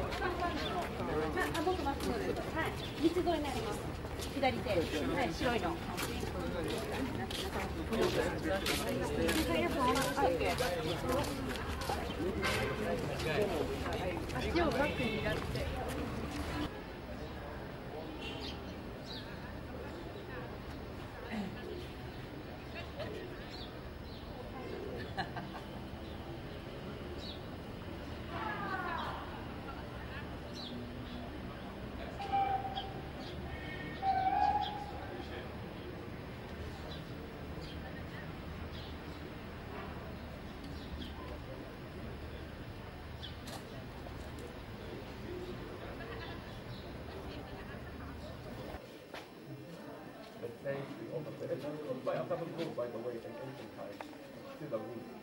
僕まっすぐです。はい。道沿いになります。左手。はい、白いの。足をバックにやって。 Let's say, by the way, and ancient times, still a route.